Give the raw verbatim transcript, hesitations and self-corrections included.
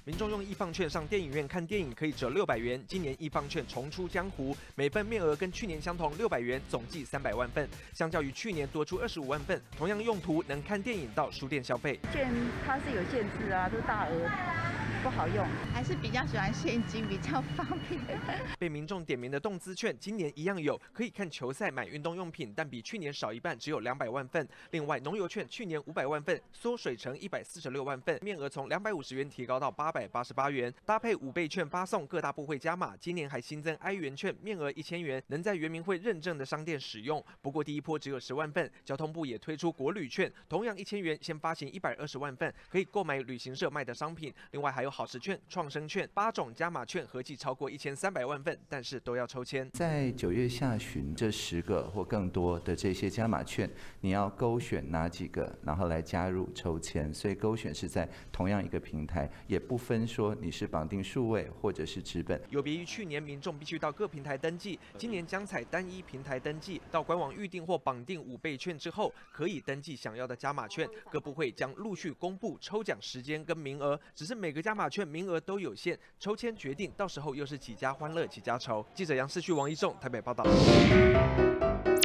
民众用易放券上电影院看电影可以折六百元，今年易放券重出江湖，每份面额跟去年相同六百元，总计三百万份，相较于去年多出二十五万份，同样用途能看电影到书店消费。 券它是有限制啊，都大额。 不好用， 还是比较喜欢现金，比较方便。 被民众点名的动资券，今年一样有，可以看球赛、买运动用品，但比去年少一半，只有两百万份。另外，农油券去年五百万份，缩水成一百四十六万份，面额从两百五十元提高到八百八十八元，搭配五倍券发送，各大部会加码。今年还新增 I 元券，面额一千元，能在原民会认证的商店使用。不过第一波只有十万份。交通部也推出国旅券，同样一千元，先发行一百二十万份，可以购买旅行社卖的商品。另外还有好食券、创生券、八种加码券，合计超过一千三百万份，但是都要抽签。 在九月下旬，这十个或更多的这些加码券，你要勾选哪几个，然后来加入抽签。所以勾选是在同样一个平台，也不分说你是绑定数位或者是纸本。 有别于去年民众必须到各平台登记，今年将采单一平台登记，到官网预定或绑定五倍券之后，可以登记想要的加码券。各部会将陆续公布抽奖时间跟名额，只是每个加码券名额都有限，抽签决定，到时候又是几家欢乐几家愁。记者杨世旭、王一仲台北报道。